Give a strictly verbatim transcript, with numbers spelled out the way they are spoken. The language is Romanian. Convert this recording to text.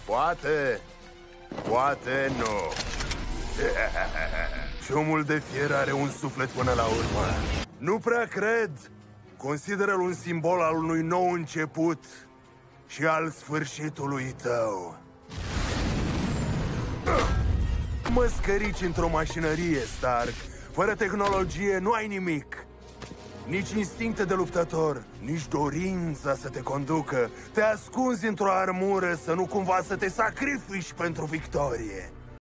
Poate, poate nu. Ciomul de fier are un suflet până la urmă. Nu prea cred. Consideră-l un simbol al unui nou început și al sfârșitului tău. Mă scărici într-o mașinărie, Stark. Fără tehnologie nu ai nimic. Nici instincte de luptător, nici dorința să te conducă. Te ascunzi într-o armură să nu cumva să te sacrifici pentru victorie.